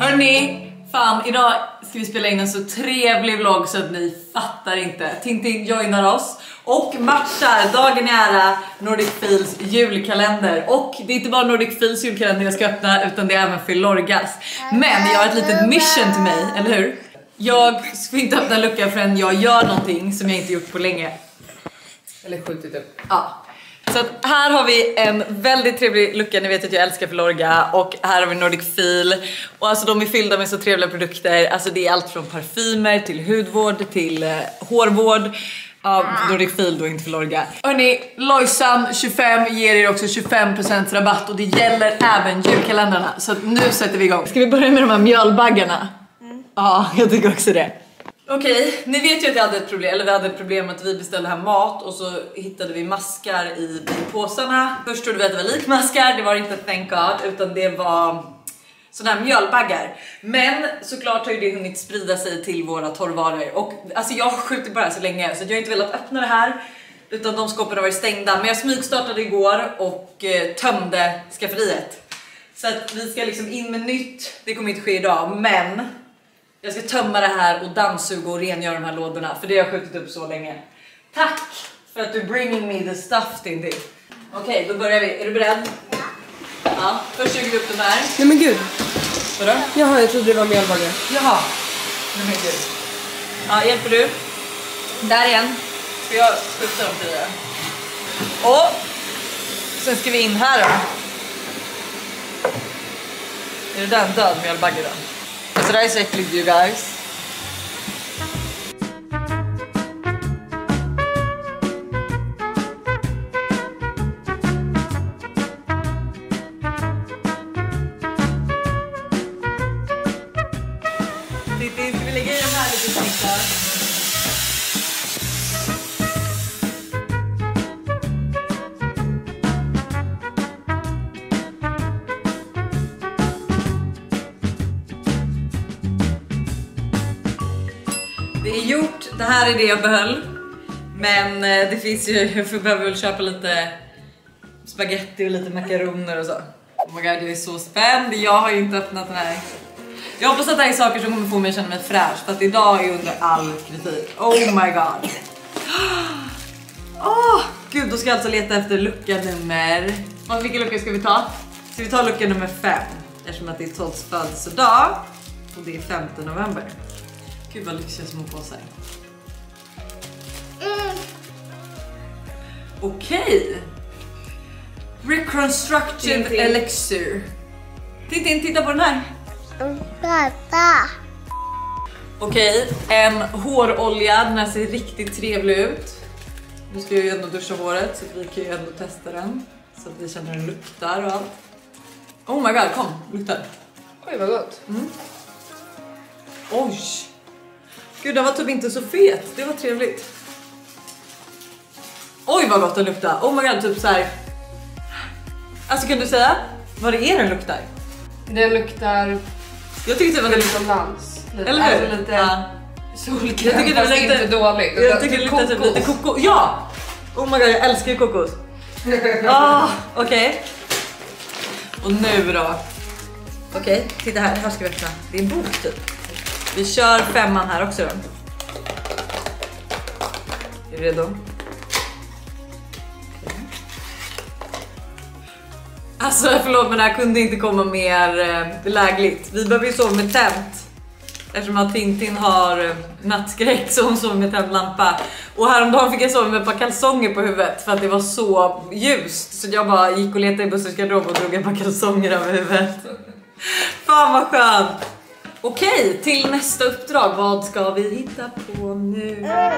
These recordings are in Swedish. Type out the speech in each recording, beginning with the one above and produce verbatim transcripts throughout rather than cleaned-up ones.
Hörrni, fan, idag ska vi spela in en så trevlig vlogg så att ni fattar inte. Tintin joinar oss och matchar dagen i ära Nordic Feels julkalender. Och det är inte bara Nordic Feels julkalender jag ska öppna, utan det är även Filorgas. Men jag har ett litet mission till mig, eller hur? Jag ska inte öppna luckan förrän jag gör någonting som jag inte gjort på länge. Eller skjutit upp. Ja. Så att här har vi en väldigt trevlig lucka. Ni vet att jag älskar Filorga. Och här har vi Nordic Feel. Och alltså de är fyllda med så trevliga produkter. Alltså det är allt från parfymer till hudvård till eh, hårvård. Ja, Nordic Feel då, inte Filorga. Hörrni, Lojsan tjugofem ger er också tjugofem procent rabatt. Och det gäller även julkalendrarna. Så nu sätter vi igång. Ska vi börja med de här mjölbaggarna? Mm. Ja, jag tycker också det. Okej, okay, ni vet ju att jag hade ett problem, eller vi hade ett problem att vi beställde här mat och så hittade vi maskar i påsarna. Först trodde vi att det var likmaskar, det var inte thank God, utan det var sådana här mjölbaggar. Men såklart har ju det hunnit sprida sig till våra torrvaror. Och alltså jag har skjutit bara så länge så jag har inte velat öppna det här, utan de skåpen har varit stängda. Men jag smygstartade igår och eh, tömde skafferiet. Så att vi ska liksom in med nytt, det kommer inte ske idag, men jag ska tömma det här och dammsuga och rengöra de här lådorna. För det har jag skjutit upp så länge. Tack för att du bringing me the stuff, Tindy. Okej, okay, då börjar vi. Är du beredd? Ja. Ja, först suger vi upp de här. Nej men gud. Vadå? Jaha, jag trodde det var mjölbaggar. Jaha. Nej men gud. Ja, hjälper du? Där igen. Ska jag skjuta dem till det? Och sen ska vi in här då. Är det där en död mjölbagge då? Alltså det här är så äckligt, you guys. Titti, ska vi lägga i de här lite snittar? Det är gjort, det här är det jag behöll. Men det finns ju, jag behöver väl köpa lite spaghetti och lite makaroner och så. Oh my god, jag är så spänd. Jag har ju inte öppnat den här. Jag hoppas att det här är saker som kommer få mig att känna mig fräsch. För att idag är under all kritik. Oh my god. Åh, oh, gud, då ska jag alltså leta efter lucka nummer... Vilken lucka ska vi ta? Ska vi ta lucka nummer fem? Eftersom att det är Todds födelsedag. Och det är femte november. Gud vad lyxiga små påsar. Mm. Okej. Okay. Reconstructive Tintin. Elixir. Tintin, titta på den här. Pappa. Okej, okay. En hårolja. Den här ser riktigt trevlig ut. Nu ska jag ju ändå duscha håret så att vi kan ju ändå testa den. Så att vi känner hur den luktar och allt. Oh my god, kom, luktar. Oj, vad gott. Mm. Oj. Gud, den var typ inte så fet. Det var trevligt. Oj, vad gott den luktar. Oh my god, typ så här. Alltså, kan du säga vad det är den luktar? Den luktar... Jag tycker det var lite som lands. Eller hur? Alltså, lite ja. solkräm, jag tycker det var lite, inte dåligt. Jag tycker det luktar typ lite kokos. Ja! Oh my god, jag älskar ju kokos. Ah, okej. Okay. Och nu då. Okej, okay, titta här. Här ska vi öppna. Det är en bok typ. Vi kör femman här också då. Är du redo? Okay. Alltså förlåt, men det här kunde inte komma mer eh, lägligt. Vi behöver ju sova med tänt. Eftersom att Tintin har eh, nattskräck så hon sover med tänd lampa. Och häromdagen fick jag sova med ett par kalsonger på huvudet för att det var så ljust. Så jag bara gick och letade i bussens garderob och drog ett par kalsonger över huvudet. Fan vad skönt. Okej, till nästa uppdrag. Vad ska vi hitta på nu?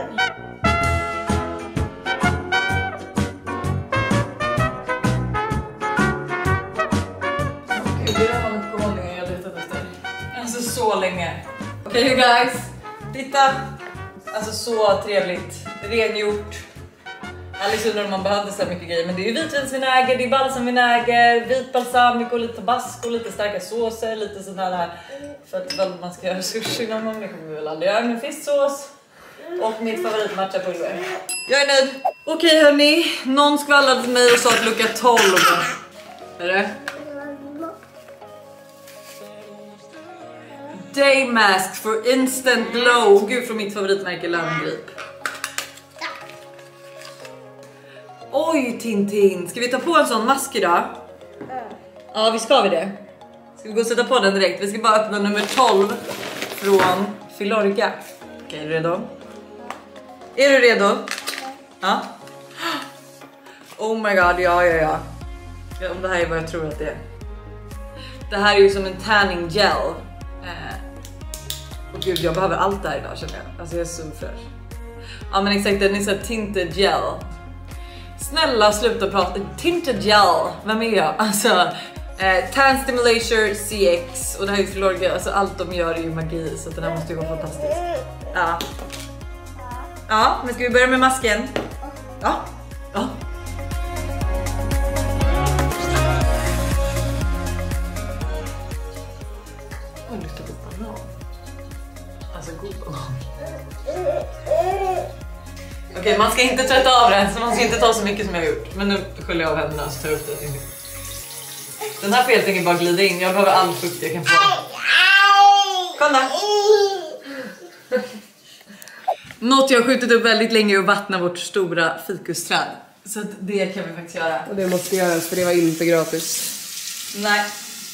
Okej, det är en gång jag letat efter. Alltså så länge. Okej, okay, guys. Titta. Alltså så trevligt. Rengjort. Alice undrar om man behövde så mycket grejer. Men det är ju vitvinsvinäger, det är balsamvinäger, vit balsamico, lite tabasco, lite starka såser, lite sådana här. För att väl man ska göra sushi någon gång. Det kommer vi väl aldrig göra med fisksås. Och mitt favorit matchapulver. Jag är nöjd. Okej hörni, någon skvallrade till mig och sa att lucka tolv. Är det? Day mask for instant glow. Gud, från mitt favoritmärke Landgrip. Oj, Tintin. Ska vi ta på en sån mask idag? Ja, vi ska vi det. Ska vi gå och sätta på den direkt? Vi ska bara öppna nummer tolv från Filorga. Okej, är du redo? Är du redo? Ja. Oh my god, ja, ja, ja. Ja, om det här är vad jag tror att det är. Det här är ju som en tanning gel. Eh. Och gud, jag behöver allt det här idag, känner jag. Alltså, jag är så fräsch. Ja, men exakt, den är så här tinted gel. Snälla, sluta prata. Tinted gel, vem är jag? Alltså, eh, Tan Stimulator C X. Och det här är ju Filorga, alltså allt de gör är ju magi. Så den här måste ju vara fantastisk. Ja. Ja, men ska vi börja med masken? Ja. Ja. Oj, luktar god banan. Alltså god banan. Okej, okay, man ska inte trötta av den, så man ska inte ta så mycket som jag har gjort. Men nu sköljer jag av händerna så tar jag upp det. Den här får helt enkelt bara glida in. Jag behöver all fukt jag kan få. Kolla! Något jag har skjutit upp väldigt länge är att vattna vårt stora fikusträd. Så att det kan vi faktiskt göra. Och det måste göras, för det var inte gratis. Nej.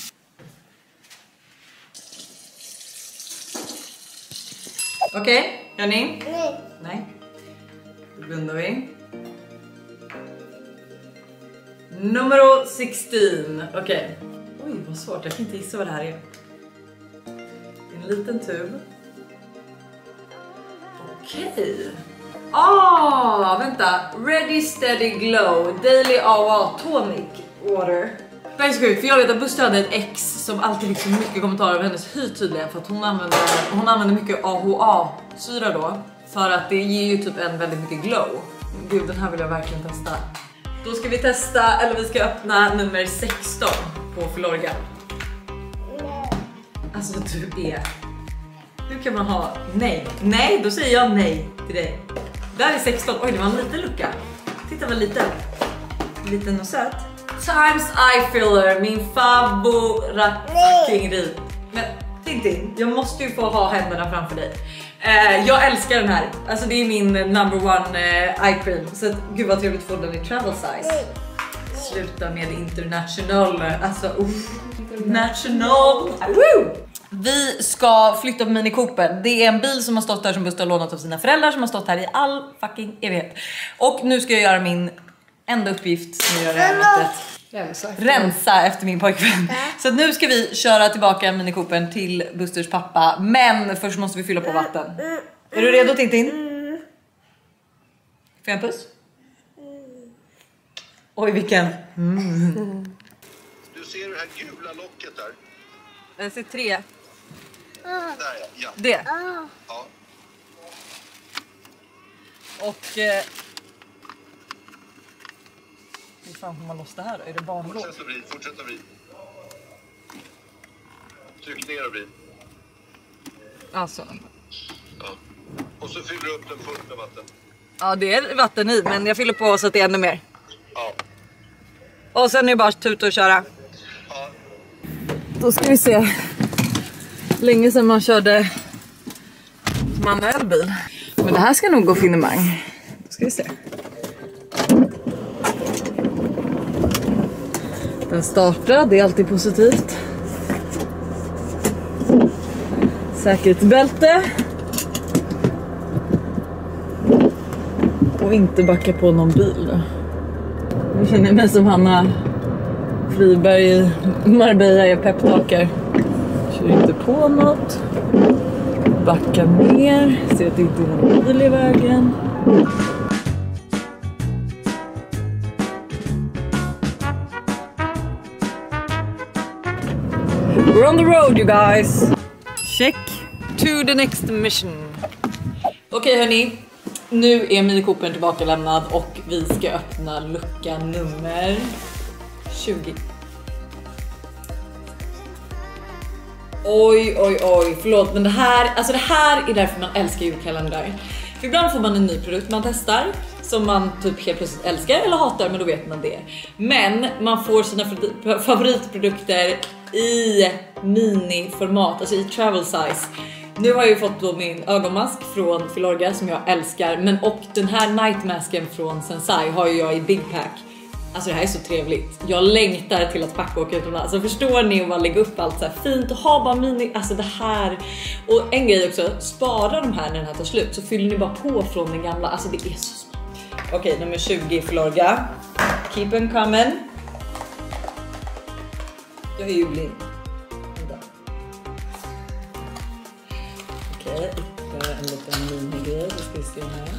Okej, okay, gör ni? Nej. Nej. Då blundar vi. Nummer sexton. Okej. Okay. Oj, vad svårt. Jag kan inte gissa vad det här är. En liten tub. Okej. Okay. Ah, vänta. Ready Steady Glow Daily A A Tonic Water. Det är så sjukt, för jag vet att Buster hade ett ex som alltid liksom mycket kommentarer av hennes hy tydligen, för att hon använder, hon använder mycket A H A-syra då. För att det ger ju typ en väldigt mycket glow. Gud, den här vill jag verkligen testa. Då ska vi testa, eller vi ska öppna nummer sexton på Filorga. Alltså du är... Hur kan man ha... Nej, nej, då säger jag nej till dig. Där är sexton, oj det var en liten lucka. Titta vad liten. Liten och söt. Times Eye Filler, min favorit. Men Tintin, jag måste ju få ha händerna framför dig. Uh, jag älskar den här. Alltså det är min number one uh, eye cream. Så att, gud vad trevligt att få den i travel size. Sluta med international. Alltså uff. National. Woo! Vi ska flytta på Mini Cooper. Det är en bil som har stått där, som Buster har lånat av sina föräldrar, som har stått här i all fucking evighet. Och nu ska jag göra min enda uppgift som jag gör det här mötet. Rensa. Rensa efter min pojkvän. Så att nu ska vi köra tillbaka Mini Coopern till Busters pappa. Men först måste vi fylla på vatten. Är du redo, Tintin? Får jag en puss? Oj, vilken. Mm. Du ser det här gula locket där? Jag ser tre. Där ja. ja. Det. Ja. Och... Eh... Hur fan får man loss det här då? Är det barnlås? Fortsätt att vrid, fortsätt att vrid. Tryck ner och vrid. Alltså. Ja. Och så fyller du upp den fullt med vatten. Ja, det är vatten i, men jag fyller på så att det är ännu mer. Ja. Och sen är det bara tuta och köra. Ja. Då ska vi se. Länge sedan man körde manuell bil. Men det här ska nog gå finemang. Då ska vi se. Den startar, det är alltid positivt. Säkerhetsbälte. Och inte backa på någon bil. Nu känner jag mig som Hanna Friberg i Marbella, jag pepptalkar. Kör inte på något. Backa ner. Ser att det inte är någon bil i vägen. We're on the road, you guys. Check. To the next mission. Okej, hörni. Nu är Mini Coopern tillbaka lämnad och vi ska öppna lucka nummer tjugo. Oj, oj, oj. Förlåt, men det här, alltså det här är därför man älskar julkalendrar. För ibland får man en ny produkt man testar som man typ helt plötsligt älskar eller hatar, men då vet man det. Men man får sina favoritprodukter i mini-format, alltså i travel size. Nu har jag ju fått då min ögonmask från Filorga som jag älskar, men och den här nightmasken från Sensai har ju jag i Big Pack. Alltså det här är så trevligt. Jag längtar till att packa och åka utomlands. Så förstår ni, att bara lägga upp allt så här fint och ha bara mini, alltså det här. Och en grej också, spara de här när den här tar slut så fyller ni bara på från den gamla. Alltså det är så smart. Okej, nummer tjugo Filorga. Keep them coming. Jag är ju blind. Okej, ytterligare en liten minigrej. Då ska vi se här.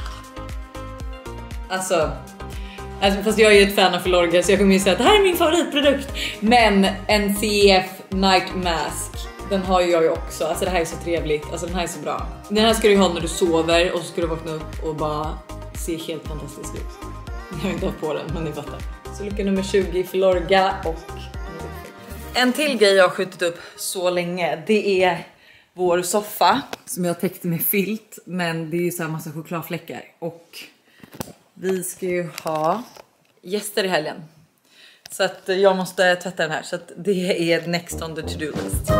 Alltså, alltså, fast jag är ju ett fan av Filorga så jag kommer ju säga att det här är min favoritprodukt. Men en C F Night Mask, den har ju jag ju också. Alltså det här är så trevligt, alltså den här är så bra. Den här ska du ha när du sover och så ska du vakna upp och bara se helt fantastiskt ut. Jag har inte haft på den, men ni fattar. Så lucka nummer tjugo Filorga och... En till grej jag har skjutit upp så länge, det är vår soffa som jag täckte med filt, men det är ju så här massa chokladfläckar. Och vi ska ju ha gäster i helgen. Så att jag måste tvätta den här, så att det är next on the to-do list.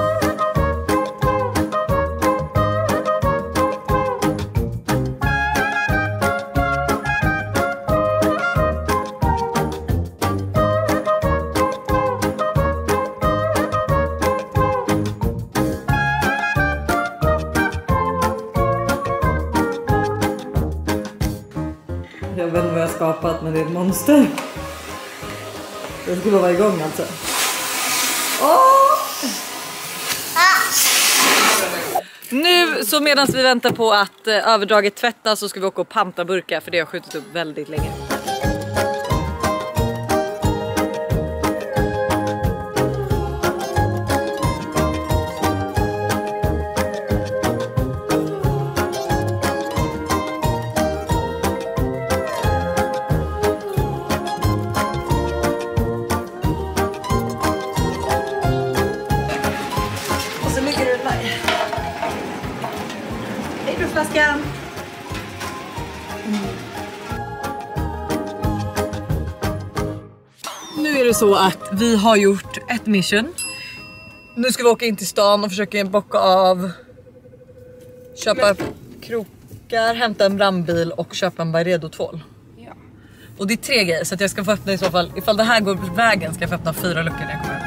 Jag vet inte vad jag har skapat, men det är ett monster. Jag ska bara vara igång alltså. Åh! Nu så medan vi väntar på att eh, överdraget tvättas så ska vi åka och panta burkar, för det har skjutit upp väldigt länge. Flaskan. Mm. Nu är det så att vi har gjort ett mission. Nu ska vi åka in till stan och försöka bocka av, köpa krokar, hämta en brandbil och köpa en Byredo-tvål. Ja. Och det är tre grejer, så att jag ska få öppna i så fall. Ifall det här går vägen ska jag få öppna fyra luckor när jag kommer.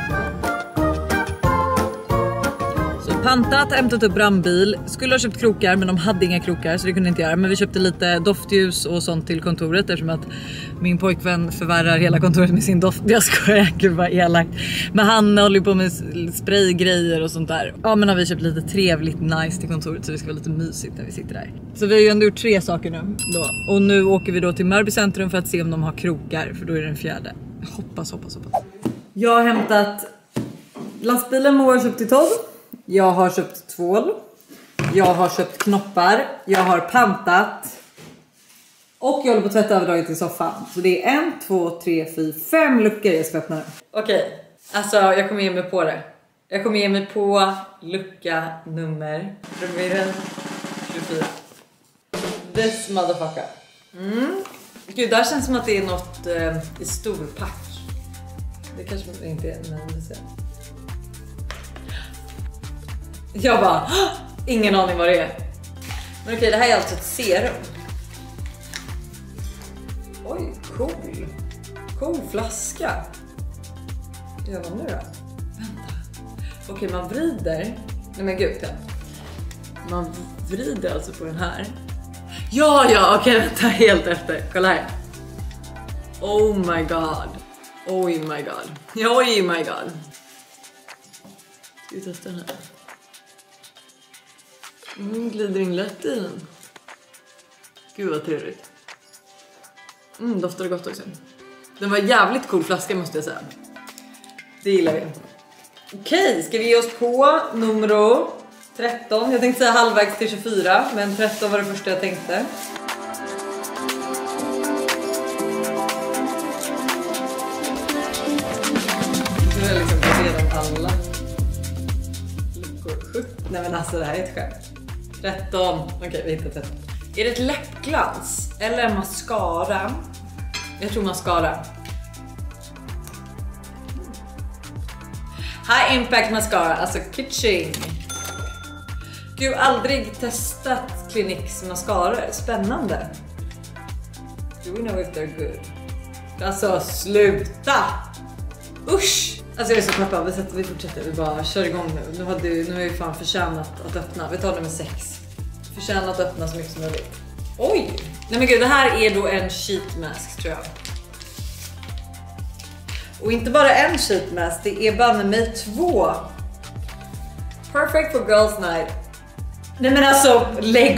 Pantat, hämtat upp brandbil. Skulle ha köpt krokar, men de hade inga krokar så det kunde inte göra. Men vi köpte lite doftljus och sånt till kontoret, eftersom att min pojkvän förvärrar hela kontoret med sin doft. Jag skojar, gud vad elakt. Men han håller på med spraygrejer och sånt där. Ja, men har vi köpt lite trevligt nice till kontoret så det ska vara lite mysigt när vi sitter där. Så vi har ju ändå gjort tre saker nu då. Och nu åker vi då till Mörby centrum för att se om de har krokar, för då är det den fjärde. Jag hoppas, hoppas, hoppas. Jag har hämtat lastbilen och har köpt till tolv. Jag har köpt tvål. Jag har köpt knoppar. Jag har pantat. Och jag håller på att tvätta överdraget till soffan. Så det är en, två, tre, fyra, fem luckor jag ska öppna nu. Okej, alltså jag kommer ge mig på det. Jag kommer ge mig på lucka nummer tjugofyra. This motherfucker. Mm. Gud, där känns som att det är något eh, i stor pack. Det kanske inte är, men vi ser. Jag bara, ingen aning vad det är. Men okej, det här är alltså ett serum. Oj, cool. Cool flaska. Gör man nu då? Vänta. Okej, man vrider. Nej men gud, ja. Man vrider alltså på den här. Ja, ja, okej, vänta, helt efter. Kolla här. Oh my god. Oh my god. Oh my god. Ska vi testa den här? Mm, glider in lätt i den. Gud vad trevligt. Mm, doftar gott också. Den var jävligt cool flaska måste jag säga. Det gillar vi. Okej, ska vi ge oss på nummer tretton. Jag tänkte säga halvvägs till tjugofyra, men tretton var det första jag tänkte. Nu är liksom redan alla. Nej men alltså det här är ett skämt. tretton. Okej, okay, vi hittar tretton. Är det ett läppglans eller en mascara? Jag tror mascara. High Impact Mascara, alltså kitsching. Gud, aldrig testat Cliniques mascara. Spännande. Do we know if they're good? Alltså, sluta! Usch! Alltså jag är så peppad, vi, sätter, vi fortsätter, vi bara kör igång nu. Nu har, du, nu har vi fan förtjänat att öppna. Vi tar nummer sex. Förtjänat att öppna så mycket som möjligt. Oj! Nej men gud, det här är då en sheet mask tror jag. Och inte bara en sheet mask, det är banne mig två. Perfect for girls night. Nej men alltså, lägg.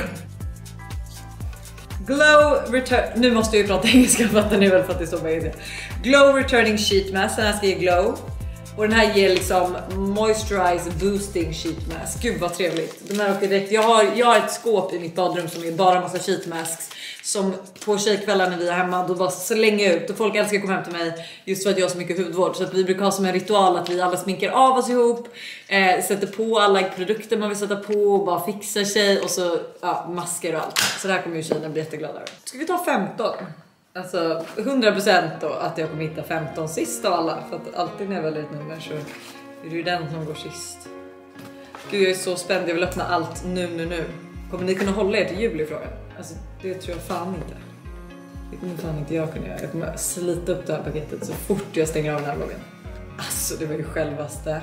Glow return. Nu måste jag ju prata engelska, fattar ni väl, för att det är så bra. Glow returning sheet mask, den här ska ge glow. Och den här ger liksom moisturize boosting sheet mask. Gud vad trevligt. Den här åker direkt. Jag har, jag har ett skåp i mitt badrum som är bara massa sheet masks. Som på tjejkvällar när vi är hemma, då bara slänger ut. Och folk älskar att komma hem till mig just för att jag har så mycket hudvård. Så att vi brukar ha som en ritual att vi alla sminkar av oss ihop. Eh, sätter på alla produkter man vill sätta på och bara fixar sig. Och så ja, masker och allt. Så det här kommer ju tjejerna bli jätteglada över. Ska vi ta femton? Alltså hundra procent då att jag kommer hitta femton sist av alla. För att alltid när jag väljer ett nummer så är det ju den som går sist. Gud, jag är så spänd, jag vill öppna allt nu nu nu. Kommer ni kunna hålla er till jul i frågan? Alltså det tror jag fan inte. Det kommer fan inte jag kunna göra. Jag kommer slita upp det här paketet så fort jag stänger av den här vloggen. Alltså det var ju självaste.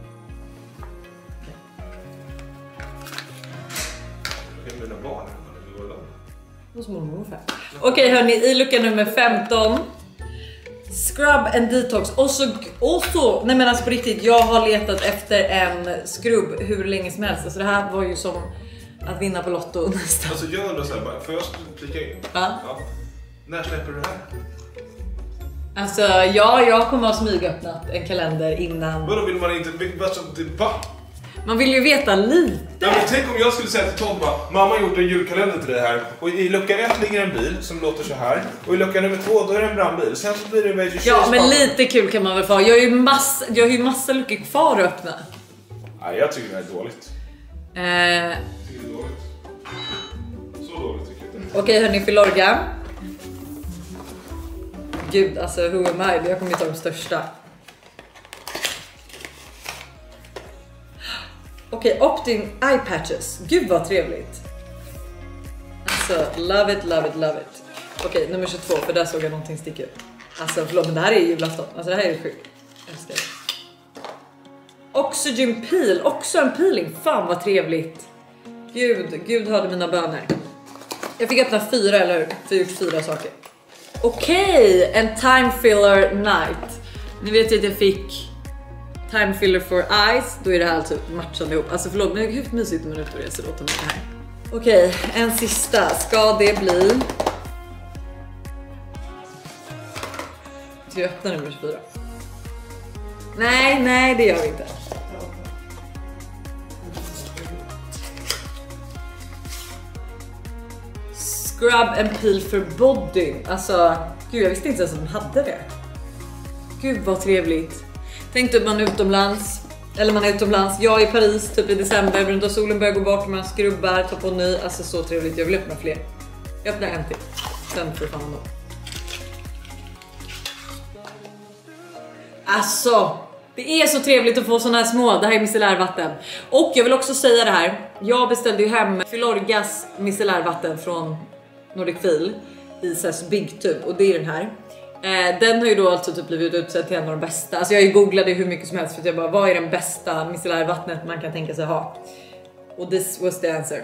Jag menar barn. Okej hörni, i lucka nummer femton. Scrub and detox. Och så, och så, nej men alltså på riktigt, jag har letat efter en skrubb hur länge som helst. Alltså det här var ju som att vinna på Lotto nästan. Alltså gör då så här bara, får jag flika in? Ja. Ja. När släpper du det här? Alltså ja, jag kommer att smygöppnat en kalender innan. Vadå vill man inte, alltså, det, va? Man vill ju veta lite. Ja, men tänk om jag skulle säga till Tom bara, mamma har gjort en julkalender till dig här. Och i lucka ett ligger en bil som låter så här. Och i lucka nummer två då är det en brandbil. Sen så blir det väl tjugo. Ja men lite kul kan man väl få. Jag har ju massa, jag har ju massa luckor kvar att öppna. Nej, jag tycker det här är dåligt. Eh, Jag tycker det är dåligt. Så dåligt tycker jag inte. Okej hörni, Filorga. Gud alltså who am I? Jag kommer ju ta de största. Okej, okay, Optin eye patches. Gud vad trevligt. Alltså, love it, love it, love it. Okej, okay, nummer tjugotvå, för där såg jag någonting sticka ut. Alltså, förlåt, men det här är julafton. Alltså, det här är sjukt. Jag älskar det. Oxygen peel, också en peeling. Fan vad trevligt. Gud, Gud hörde mina böner. Jag fick öppna fyra, eller hur? För jag gjort fyra saker. Okej, okay, en time filler night. Ni vet att jag fick time filler for eyes, då är det här alltså matchande ihop. Alltså förlåt, men hur mysigt man ut och reser åt det här. Okej, okay, en sista. Ska det bli... Ska jag öppna nummer tjugofyra? Nej, nej det gör vi inte. Scrub and peel for body. Alltså, gud jag visste inte ens att de hade det. Gud vad trevligt. Tänk att man är utomlands, eller man är utomlands, jag är i Paris typ i december, runt och solen börjar gå bort, man skrubbar, tar på ny, alltså så trevligt, jag vill öppna fler. Jag öppnar en till, sen får fan då. Alltså, det är så trevligt att få såna här små, det här är micellärvatten. Och jag vill också säga det här, jag beställde ju hem Filorgas micellärvatten från Nordic Feel i så här big tub, och det är den här. Eh, den har ju då alltså typ blivit utsedd till en av de bästa. Alltså jag googlade hur mycket som helst för att jag bara, vad är den bästa micellärvattnet man kan tänka sig ha? Och this was the answer.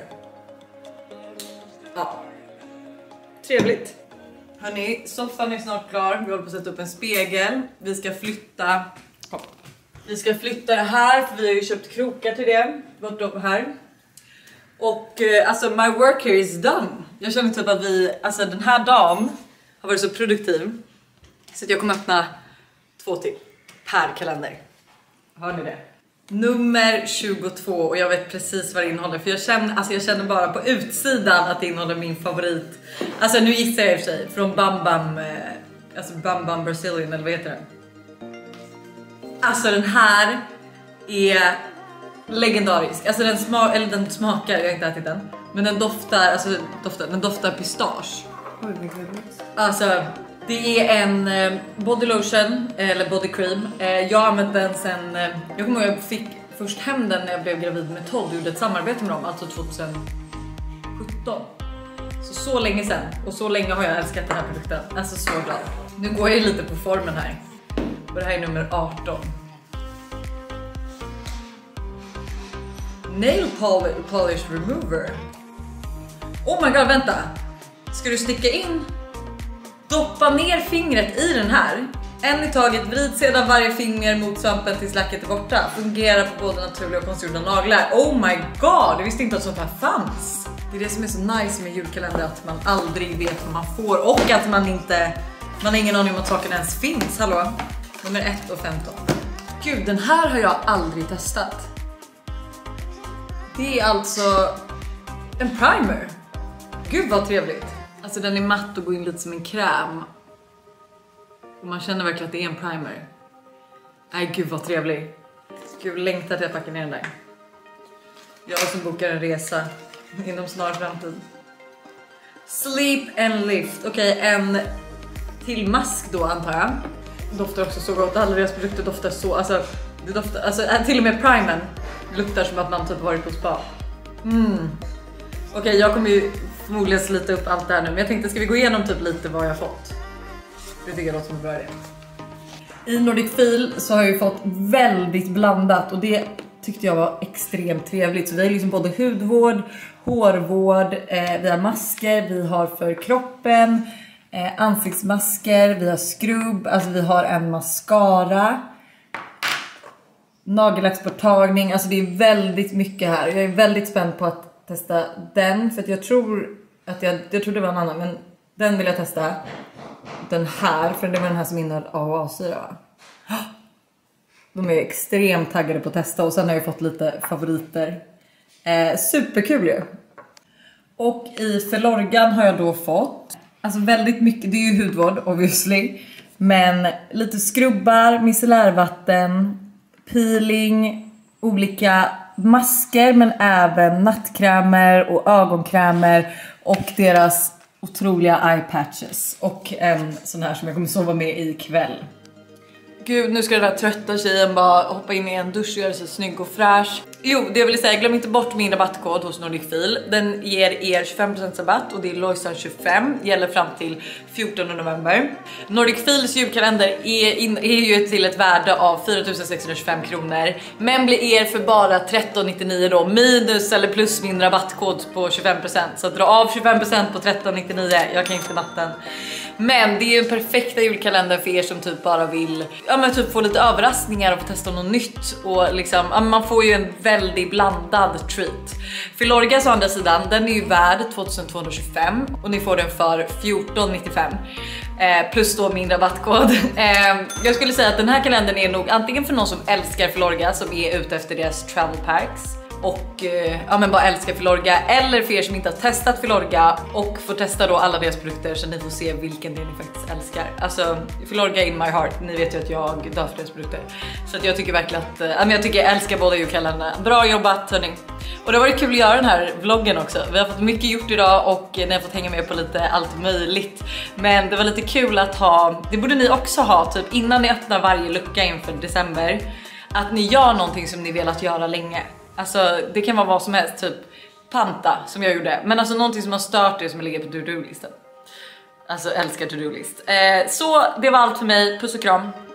Ja. Trevligt. Hörni, soffan är snart klar. Vi håller på att sätta upp en spegel. Vi ska flytta. Vi ska flytta det här för vi har ju köpt krokar till det. Bort upp här. Och eh, alltså my work here is done. Jag känner typ att vi, alltså den här dagen har varit så produktiv. Så att jag kommer öppna två till per kalender. Hör ni det? Nummer tjugotvå, och jag vet precis vad det innehåller. För jag känner, alltså jag känner bara på utsidan att det innehåller min favorit. Alltså nu gissar jag i och för sig. Från Bam Bam, eh, alltså Bam Bam Brazilian, eller vad heter den? Alltså den här är legendarisk. Alltså den, sma eller den smakar, jag har inte ätit den. Men den doftar, alltså doftar, den doftar pistage. Alltså Det är en eh, body lotion eller body cream. Eh, jag har använt den sen, eh, jag kommer ihåg jag fick först hem den när jag blev gravid med Todd och gjorde ett samarbete med dem, alltså tjugohundrasjutton. Så så länge sedan, och så länge har jag älskat den här produkten. Alltså så glad. Nu går jag ju lite på formen här. Och det här är nummer arton. Nail polish, polish remover. Oh my god, vänta. Ska du sticka in? Doppa ner fingret i den här. En i taget, vrid sedan varje finger mot svampen tills lacket är borta. Fungerar på både naturliga och konstgjorda naglar. Oh my god, jag visste inte att sånt här fanns. Det är det som är så nice med julkalender, att man aldrig vet vad man får. Och att man inte, man har ingen aning om att saken ens finns. Hallå? Nummer ett och femton. Gud, den här har jag aldrig testat. Det är alltså en primer. Gud vad trevligt. Alltså den är matt och går in lite som en kräm. Och man känner verkligen att det är en primer. Nej, gud vad trevlig. Gud, längtar till att packa ner den där. Jag som bokar en resa inom snar framtid. Sleep and lift. Okej, okay, en till mask då antar jag. Doftar också så gott. Alla deras produkter doftar så. Alltså, det doftar, alltså till och med primern luktar som att man typ varit på spa. Mm. Okej, okay, jag kommer ju förmodligen slita upp allt det här nu. Men jag tänkte, ska vi gå igenom typ lite vad jag har fått? Det tycker jag låter som en bra idé. I Nordic Feel så har jag ju fått väldigt blandat. Och det tyckte jag var extremt trevligt. Så vi har liksom både hudvård, hårvård, eh, vi har masker, vi har för kroppen, eh, ansiktsmasker, vi har skrubb, alltså vi har en mascara, nagellacksborttagning. Alltså det är väldigt mycket här. Jag är väldigt spänd på att testa den, för att jag tror att jag, jag tror det var en annan, men den vill jag testa. Den här, för det var den här som innehöll A H A-syra, va? De är extremt taggade på att testa. Och sen har jag fått lite favoriter. eh, Superkul ju. Och i Filorgan har jag då fått, alltså väldigt mycket, det är ju hudvård obviously, men lite skrubbar, micellärvatten, peeling, olika masker, men även nattkrämer och ögonkrämer. Och deras otroliga eye patches. Och en sån här som jag kommer sova med ikväll. Gud, nu ska den här trötta tjejen bara hoppa in i en dusch och göra sig snygg och fräsch. Jo, det jag vill säga, glöm inte bort min rabattkod hos Nordic Feel. Den ger er tjugofem procent rabatt och det är Lojsan tjugofem. Gäller fram till fjortonde november. Nordic Feels julkalender är, in, är ju till ett värde av fyra tusen sexhundratjugofem kronor. Men blir er för bara tretton nittionio då. Minus eller plus min rabattkod på tjugofem procent. Så dra av tjugofem procent på tretton nittionio. Jag kan inte matten. Men det är ju en perfekta julkalender för er som typ bara vill, ja men typ få lite överraskningar och få testa något nytt. Och liksom, ja, man får ju en väldigt blandad treat. Filorgas å andra sidan, den är ju värd tjugotvåhundratjugofem och ni får den för fjorton nittiofem. Eh, plus då min rabattkod. eh, Jag skulle säga att den här kalendern är nog antingen för någon som älskar Filorga, som är ute efter deras travel packs och eh, ja, men bara älskar Filorga, eller för er som inte har testat Filorga och får testa då alla deras produkter så ni får se vilken det ni faktiskt älskar. Alltså Filorga in my heart, ni vet ju att jag dör för deras produkter. Så att jag tycker verkligen att, eh, jag tycker jag älskar båda julkalendrarna. Bra jobbat hörni. Och det har varit kul att göra den här vloggen också. Vi har fått mycket gjort idag och ni har fått hänga med på lite allt möjligt. Men det var lite kul att ha, det borde ni också ha typ innan ni öppnar varje lucka inför december. Att ni gör någonting som ni velat göra länge. Alltså det kan vara vad som helst, typ panta som jag gjorde. Men alltså någonting som har stört er som ligger på to-do-listan. Alltså älskar to-do-list. eh, Så det var allt för mig, puss och kram.